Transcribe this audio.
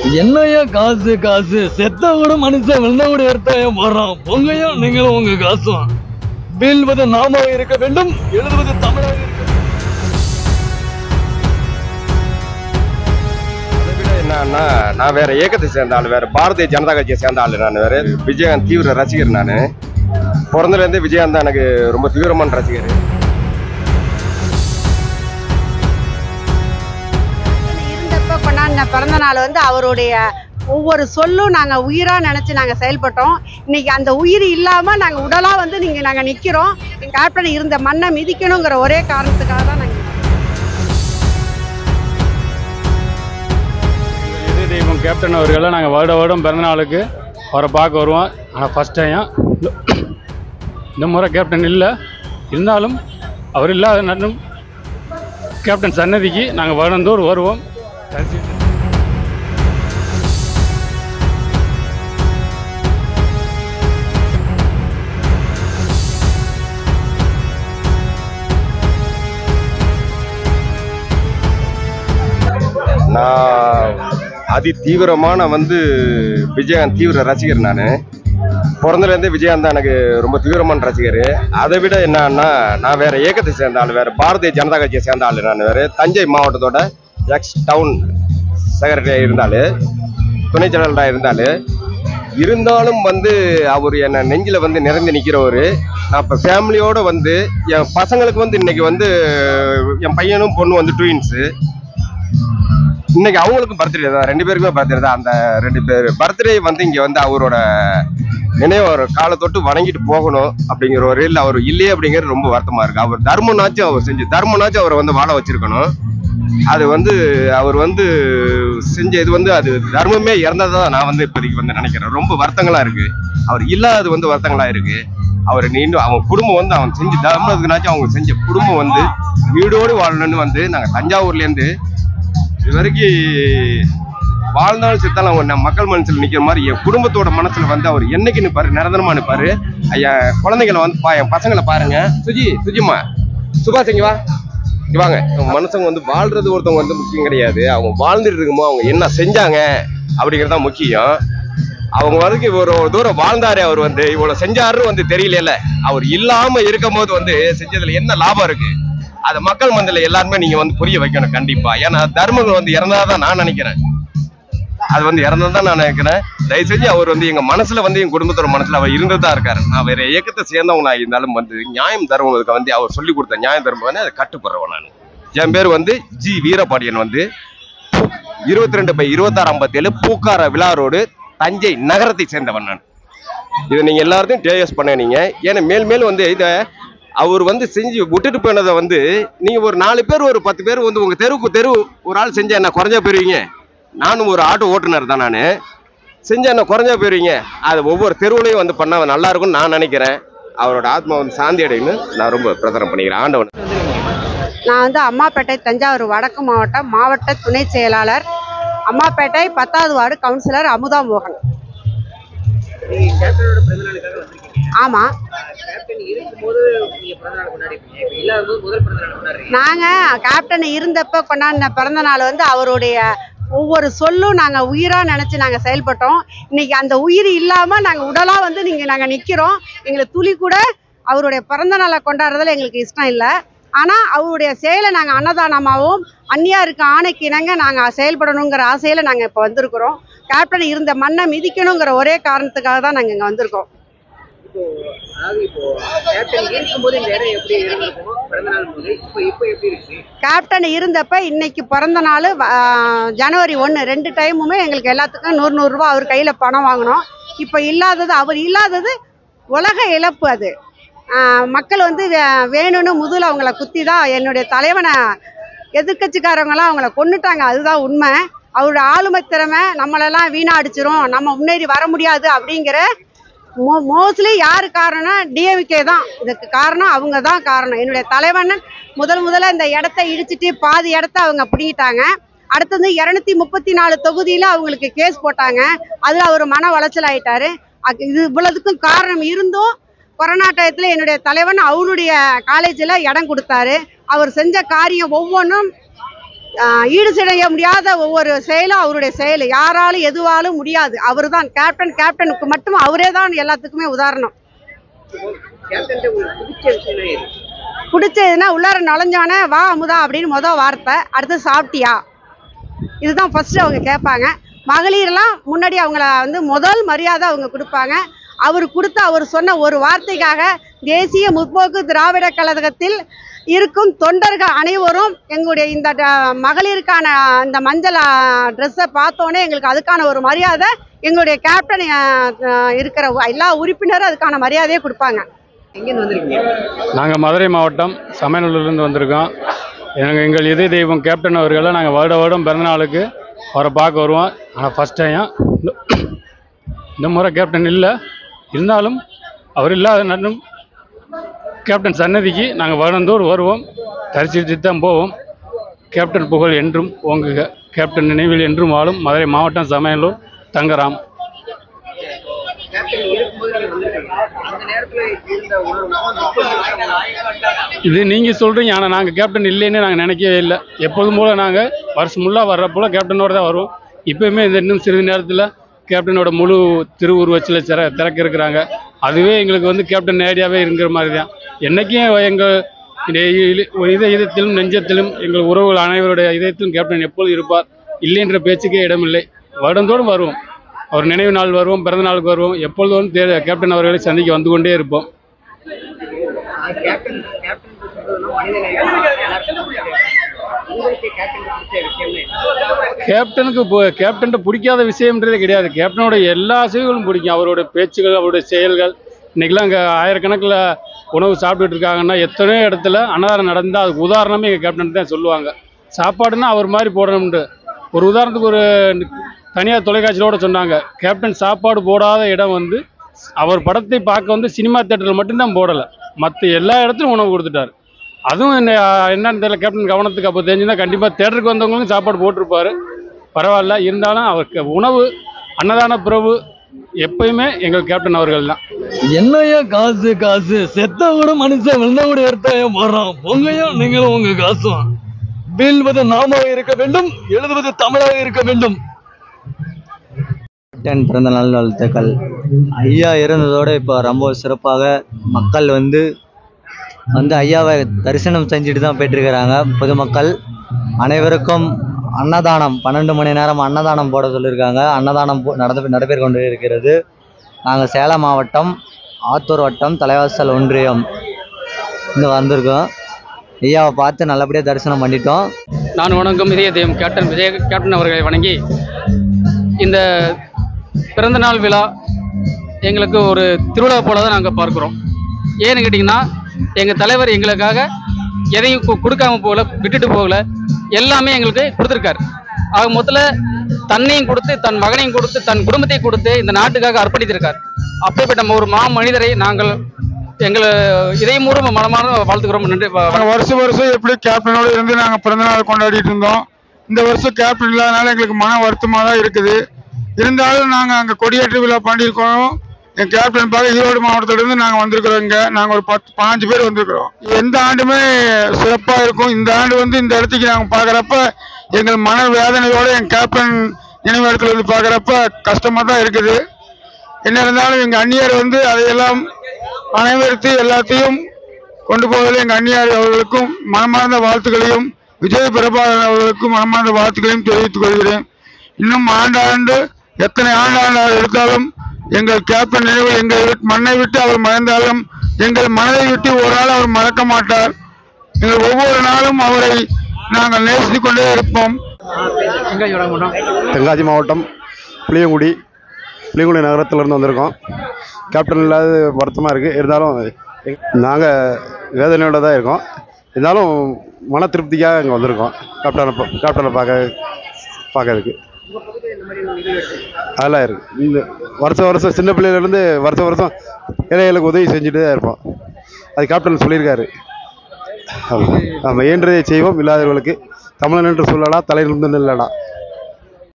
என்னையா காசு காசு செத்த கூட மனுஷன் வெள்ள கூட எடுத்தாயா போறான். பொங்கையும் நீங்களும் உங்க காசும். வீழ்வது நாமாக இருக்க வேண்டும், எழுதுவது தமிழாக இருக்க வேண்டும். அதை விட என்னன்னா, நான் வேற இயக்கத்தை சேர்ந்த ஆள், வேற பாரதிய ஜனதா கட்சியை சேர்ந்த ஆள். நான் வேற விஜயகாந்த் தீவிர ரசிகர். நான் பிறந்ததுலேருந்து விஜயகாந்த் தான் எனக்கு ரொம்ப தீவிரமான ரசிகர். கொண்டாடின பிறந்த நாள் அவருடைய ஒவ்வொரு சொல்லும் நாங்கள் உயிராக நினச்சி நாங்கள் செயல்பட்டோம். இன்னைக்கு அந்த உயிர் இல்லாமல் நாங்கள் உடலாக நாங்கள் நிற்கிறோம். எங்கள் கேப்டன் இருந்த மண்ணை மிதிக்கணுங்கிற ஒரே காரணத்துக்காக தான் நாங்கள் இதய தெய்வம் கேப்டன் அவர்களை நாங்கள் வருடம் பிறந்தநாளுக்கு அவரை பார்க்க வருவோம். ஆனால் ஃபஸ்ட் டைம் இந்த முறை கேப்டன் இல்லை, இருந்தாலும் அவர் இல்லாத நன்னும் கேப்டன் சன்னதிக்கு நாங்கள் வருடந்தோறும் வருவோம். நான் அதி தீவிரமான விஜயகாந்த் தீவிர ரசிகர். நான் பிறந்ததுலேருந்து விஜயகாந்த் தான் எனக்கு ரொம்ப தீவிரமான ரசிகர். அதை விட என்னன்னா, நான் வேற இயக்கத்தை சேர்ந்த ஆள், வேற பாரதிய ஜனதா கட்சியை சேர்ந்த ஆள். நான் வேற தஞ்சை மாவட்டத்தோட எக்ஸ் டவுன் செக்ரட்டரியாக இருந்தாலும், துணை செயலாளராக இருந்தாலும் அவர் என்னை நெஞ்சில் நிறைந்து நிற்கிறவர். நான் இப்போ ஃபேமிலியோடு என் பசங்களுக்கு இன்னைக்கு என் பையனும் பொண்ணு ட்வின்ஸு. இன்னைக்கு அவங்களுக்கும் பர்த்டே தான், 2 பேருக்குமே பர்த்டே தான். அந்த 2 பேர் பர்த்டே இங்கே அவரோட நினைவு ஒரு காலை தொட்டு வணங்கிட்டு போகணும் அப்படிங்கிற ஒரு இல்லை. அவர் இல்லையே அப்படிங்கிறது ரொம்ப வருத்தமாக இருக்குது. அவர் தர்மனாச்சும் அவர் தர்மனாச்சும் அவரை வாழ வச்சிருக்கணும். அது அவர் செஞ்ச இது அது தர்மமே இறந்ததா நான் இப்போதைக்கு நினைக்கிறேன். ரொம்ப வருத்தங்களா இருக்கு. அவர் இல்லாதது வருத்தங்களா இருக்கு. அவர் நீண்டும் அவங்க குடும்பம் அவன் செஞ்சு தர்மத்துக்குனாச்சும் அவங்க செஞ்ச குடும்பம் வீடோடு வாழணும்னு நாங்கள் தஞ்சாவூர்லேருந்து இது வரைக்கும் வாழ்ந்தாலும் செத்தாலும் அவங்க மக்கள் மனசில் நிற்கிற மாதிரி என் குடும்பத்தோட மனசில் அவர் என்னைக்கு நிற்பாரு, நிரந்தரமா நிற்பாரு. ஐயா குழந்தைங்களை என் பசங்களை பாருங்க. சுஜிமா சுபாஷ் இங்க வா, வாங்க. மனுஷங்க வாழ்றது ஒருத்தவங்க முக்கியம் கிடையாது. அவங்க வாழ்ந்துட்டு இருக்குமோ அவங்க என்ன செஞ்சாங்க அப்படிங்கிறது தான் முக்கியம். அவங்க வரைக்கும் ஒரு தூரம் வாழ்ந்தாரு. அவர் இவ்வளவு செஞ்சாருன்னு தெரியல. அவர் இல்லாம இருக்கும் போது செஞ்சதுல என்ன லாபம் இருக்கு, அது மக்கள் மனதில் எல்லாருமே நீங்க புரிய வைக்கணும் கண்டிப்பா. ஏன்னா தர்மங்கள் இறந்தாதான் நான் நினைக்கிறேன். அது இறந்ததான் நான் நினைக்கிறேன். தயவு செஞ்சு அவர் எங்க மனசுல என் குடும்பத்தோட மனசுல அவர் இருந்துதான் இருக்காரு. நான் வேற இயக்கத்தை சேர்ந்தவனா இருந்தாலும் நியாயம் தர்மத்துக்கு அவர் சொல்லி கொடுத்த நியாயம் தர்மம் அதை கட்டுப்படுறவன் நான். என் பேர் ஜி வீரபாண்டியன். 22/2657 பூக்கார விழா ரோடு, தஞ்சை நகரத்தை சேர்ந்தவன் நான். இதை நீங்க எல்லாத்தையும் டேஸ் பண்ணீங்க. ஏன்னா மேல் இதை அவர் செஞ்சு விட்டுட்டு போனதை நீங்க ஒரு 4 பேர் ஒரு 10 பேர் உங்க தெரு ஒரு ஆள் செஞ்சா என்ன குறைஞ்சா போயிருவீங்க. நானும் ஒரு ஆட்டோ ஓட்டுநர் தான். நான் செஞ்சா என்ன குறைஞ்சா போயிருவீங்க. அது ஒவ்வொரு தெருவுலையும் பண்ண நல்லா இருக்கும்னு நான் நினைக்கிறேன். அவரோட ஆத்மா சாந்தி அடைன்னு நான் ரொம்ப பிரதனம் பண்ணிக்கிறேன். ஆண்டவன். நான் அம்மாப்பேட்டை தஞ்சாவூர் வடக்கு மாவட்ட துணை செயலாளர், அம்மாப்பேட்டை 10வது வார்டு கவுன்சிலர் அமுதா மோகன். ஆமா, நாங்க கேப்டன் இருந்தப்ப கொண்டாடின பிறந்த நாள் அவருடைய ஒவ்வொரு சொல்லும் நாங்கள் உயிராக நினச்சி நாங்கள் செயல்பட்டோம். இன்னைக்கு அந்த உயிர் இல்லாமல் நாங்கள் உடலாக நாங்கள் நிற்கிறோம். எங்களுக்கு துளி கூட அவருடைய பிறந்த நாளை கொண்டாடுறதுல எங்களுக்கு இஷ்டம் இல்லை. ஆனால் அவருடைய செயலை நாங்கள் அன்னதானமாகவும் அந்நியாருக்கு ஆணைக்கு இணங்க நாங்கள் செயல்படணுங்கிற ஆசையில் நாங்கள் இப்போ வந்திருக்கிறோம். கேப்டன் இருந்த மண்ணை மிதிக்கணுங்கிற ஒரே காரணத்துக்காக தான் நாங்கள் இங்கே வந்திருக்கோம். கேப்டன் இருந்தப்ப இன்னைக்கு பிறந்த நாள் ஜனவரி 1 2 டைமுமே எங்களுக்கு எல்லாத்துக்கும் 100 ரூபா அவர் கையில் பணம் வாங்கினோம். இப்போ இல்லாதது, அவர் இல்லாதது உலக இழப்பு. அது மக்கள் வேணும்னு முதல்ல அவங்கள குத்தி தான் என்னுடைய தலைவனை எதிர்கட்சிக்காரவங்களாம் அவங்கள கொண்டுட்டாங்க. அதுதான் உண்மை. அவரோட ஆளுமை திறமை நம்மளெல்லாம் வீணாடிச்சிரும், நம்ம முன்னேறி வர முடியாது அப்படிங்கிற மோஸ்ட்லி யாரு காரணம், டிஎம்கே தான் இதுக்கு காரணம். அவங்க தான் காரணம். என்னுடைய தலைவன் முதல்ல இந்த இடத்த இடிச்சிட்டு பாதி இடத்த அவங்க பிடிக்கிட்டாங்க. அடுத்தது 234 தொகுதியில் அவங்களுக்கு கேஸ் போட்டாங்க. அதில் அவர் மன உளைச்சல் ஆயிட்டாரு. இது இவ்வளவுக்கும் காரணம் இருந்தும் கொரோனா டயத்தில் என்னுடைய தலைவன் அவருடைய காலேஜில் இடம் கொடுத்தாரு. அவர் செஞ்ச காரியம் ஒவ்வொன்றும் ஈடு செய்ய முடியாத ஒவ்வொரு செயலும் அவருடைய செயல், யாராலும் எதுவாலும் முடியாது. அவர் தான் கேப்டன். கேப்டனுக்கு மட்டும் அவரே தான் எல்லாத்துக்குமே உதாரணம். பிடிச்சதுன்னா உள்ளார நுழைஞ்சோன்னே வா அமுதா அப்படின்னு மொதல் வார்த்தை, அடுத்து சாப்பிட்டியா, இதுதான் ஃபர்ஸ்ட் அவங்க கேட்பாங்க. மகளிர்லாம் முன்னாடி அவங்கள வந்து முதல் மரியாதை அவங்க கொடுப்பாங்க. அவர் சொன்ன ஒரு வார்த்தைக்காக தேசிய முற்போக்கு திராவிட கழகத்தில் இருக்கும் தொண்டர்கள் அனைவரும் எங்களுடைய இந்த மகளிருக்கான இந்த மஞ்சள் ட்ரெஸ்ஸை பார்த்தோன்னே எங்களுக்கு அதுக்கான ஒரு மரியாதை, எங்களுடைய கேப்டன் இருக்கிற எல்லா உறுப்பினரும் அதுக்கான மரியாதையை கொடுப்பாங்க. எங்கேருந்து வந்திருக்கீங்க? நாங்கள் மதுரை மாவட்டம் சமயநல்லூர்லேருந்து வந்திருக்கோம். எங்கள் இதய தெய்வம் கேப்டன் அவர்களை நாங்கள் வருடம் பிறந்தநாளுக்கு அவரை பார்க்க வருவோம். ஆனால் ஃபஸ்ட் டைம் இந்த முறை கேப்டன் இல்லை, இருந்தாலும் அவர் இல்லாத நன்னும் கேப்டன் சன்னதிக்கு நாங்கள் வருடந்தோறும் வருவோம், தரிசித்து தான் போவோம். கேப்டன் புகழ் என்றும் ஓங்குக, கேப்டன் நினைவில் என்றும் வாழும் மதுரை மாவட்டம் சமயநல்லூர் தங்கராம். இது நீங்கள் சொல்கிறீங்க, ஆனால் நாங்கள் கேப்டன் இல்லைன்னு நாங்கள் நினைக்கவே இல்லை. எப்போதும் போல் நாங்கள் வருஷம் முல்லாக வர்றப்போல கேப்டனோடு தான் வருவோம். இப்போயுமே இந்த இன்னும் சிறிது நேரத்தில் கேப்டனோட முழு திருவுருவச்சில் திறக்க இருக்கிறாங்க. அதுவே எங்களுக்கு வந்து கேப்டன் நேரடியாகவே இருக்கிற மாதிரி தான். என்றைக்கும் எங்கள் இதயத்திலும் நெஞ்சத்திலும் எங்கள் உறவுகள் அனைவருடைய இதயத்திலும் கேப்டன் எப்போதும் இருப்பார். இல்லைன்ற பேச்சுக்கே இடமில்லை. வருடந்தோறும் வருவோம், அவர் நினைவு நாள் வருவோம், பிறந்த நாளுக்கு வருவோம். எப்பொழுதும் கேப்டன் அவர்களை சந்திக்க வந்து கொண்டே இருப்போம். கேப்டன் பிடிக்காத விஷயம்ன்றதே கிடையாது. கேப்டனோட எல்லா செயல்களும் பிடிக்கும். அவரோட பேச்சுகள், அவருடைய செயல்கள். இன்னைக்கெல்லாம் அங்கே ஆயிரக்கணக்கில் உணவு சாப்பிட்டுட்டு இருக்காங்கன்னா எத்தனையோ இடத்துல அன்னதானம் நடந்தால் அதுக்கு உதாரணமே எங்கள் கேப்டன் தான் சொல்லுவாங்க. சாப்பாடுன்னா அவர் மாதிரி போடணும்னு ஒரு உதாரணத்துக்கு ஒரு தனியார் தொலைக்காட்சியோட சொன்னாங்க. கேப்டன் சாப்பாடு போடாத இடம் வந்து அவர் படத்தை பார்க்க வந்து சினிமா தேட்டரில் மட்டும்தான் போடலை, மற்ற எல்லா இடத்துலையும் உணவு கொடுத்துட்டார். அதுவும் என்னன்னு தெரியல, கேப்டன் கவனத்துக்கு அப்போ தெரிஞ்சுன்னா கண்டிப்பாக தேட்டருக்கு வந்தவங்களுக்கும் சாப்பாடு போட்டிருப்பாரு. பரவாயில்ல, இருந்தாலும் அவருக்கு உணவு அன்னதான பிரபு எப்பயுமே எங்கள் கேப்டன் அவர்கள் தான். என்னையா காசு காசு, செத்த கூட மனுஷன் விழுந்த கூட எடுத்தாயும் போடுறான். பொங்கையும் நீங்களும் உங்க காசும். வீழ்வது நாமாக இருக்க வேண்டும், எழுதுவது தமிழாக இருக்க வேண்டும். கேப்டன் பிறந்த நாள் வாழ்த்துக்கள். ஐயா இருந்ததோடு இப்போ ரொம்ப சிறப்பாக மக்கள் வந்து ஐயாவை தரிசனம் செஞ்சுட்டு தான் போயிட்டுருக்கிறாங்க. பொதுமக்கள் அனைவருக்கும் அன்னதானம் 12 மணி நேரம் அன்னதானம் போட சொல்லியிருக்காங்க. அன்னதானம் நடைபெற்று கொண்டு இருக்கிறது. நாங்கள் சேலம் மாவட்டம் ஆத்தூர் வட்டம் தலைவாசல் ஒன்றியம் வந்திருக்கோம். ஐயாவை பார்த்து நல்லபடியாக தரிசனம் பண்ணிட்டோம். நான் வணங்கும் இதய தெய்வம் கேப்டன் அவர்களை வணங்கி, இந்த பிறந்தநாள் விழா எங்களுக்கு ஒரு திருவிழா போல தான் நாங்கள் பார்க்குறோம். ஏன்னு கேட்டிங்கன்னா, எங்கள் தலைவர் எங்களுக்காக எதையும் கொடுக்காம போகல, விட்டுட்டு போகல, எல்லாமே எங்களுக்கு கொடுத்துருக்காரு. ஆக மொத்தத்தில் தன்னையும் கொடுத்து, தன் மகனையும் கொடுத்து, தன் குடும்பத்தையும் கொடுத்து இந்த நாட்டுக்காக அர்ப்பணித்திருக்கார். அப்படிப்பட்ட ஒரு மாமனிதரை நாங்கள் எங்களை இதயமூர்வ மனமான வாழ்த்துக்கிறோம். நன்றி. வருஷம் எப்படி கேப்டனோட இருந்து நாங்கள் பிறந்தநாள் கொண்டாடிட்டு இருந்தோம். இந்த வருஷம் கேப்டன் இல்லாதனால எங்களுக்கு மன வருத்தமாக தான் இருக்குது. இருந்தாலும் நாங்கள் அங்கே கொடியேற்ற விழா பண்ணியிருக்கோம். என் கேப்டன் பார்க்க ஈரோடு மாவட்டத்திலிருந்து நாங்கள் வந்திருக்கிறோம். இங்கே நாங்கள் ஒரு 10-15 பேர் வந்திருக்கிறோம். எந்த ஆண்டுமே சிறப்பாக இருக்கும். இந்த ஆண்டு இந்த இடத்துக்கு நாங்கள் பார்க்குறப்ப எங்கள் மன வேதனையோடு என் கேப்டன் நினைவிடத்தில் வந்து பார்க்குறப்ப கஷ்டமாக தான் இருக்குது. என்ன இருந்தாலும் எங்கள் அந்நியர் அதையெல்லாம் அனைவருத்து எல்லாத்தையும் கொண்டு போவதில் எங்கள் அந்நியார் அவர்களுக்கும் மனமார்ந்த வாழ்த்துக்களையும், விஜய் பிரபாகரன் அவர்களுக்கும் மனமார்ந்த வாழ்த்துக்களையும் தெரிவித்துக் கொள்கிறேன். இன்னும் ஆண்டாண்டு எத்தனை ஆண்டாண்டு எடுத்தாலும் எங்கள் கேப்டன் நினைவு எங்கள் மண்ணை விட்டு அவர் மறைந்தாலும் எங்கள் மனதை விட்டு ஒரு நாள் அவர் மறக்க மாட்டார். எங்கள் ஒவ்வொரு நாளும் அவரை நாங்கள் நேசித்துக் கொண்டே இருப்போம். தென்காசி மாவட்டம் புளியங்குடி நகரத்திலிருந்து வந்திருக்கோம். கேப்டன் இல்லாத வருத்தமாக இருக்குது. இருந்தாலும் நாங்கள் வேதனையோடு தான் இருக்கோம். இருந்தாலும் மன திருப்திக்காக இங்கே வந்திருக்கோம். கேப்டனை பார்க்கறதுக்கு அதெல்லாம் இருக்குது. இந்த வருஷம் சின்ன பிள்ளையிலேருந்து வருஷம் ஏழைகளுக்கு உதவி செஞ்சுட்டு தான் இருப்போம். அது கேப்டன் சொல்லியிருக்காரு. நம்ம இயன்றதை செய்வோம், இல்லாதவர்களுக்கு தமிழன் என்று சொல்லலாம், தலையிலிருந்து நில்லடா.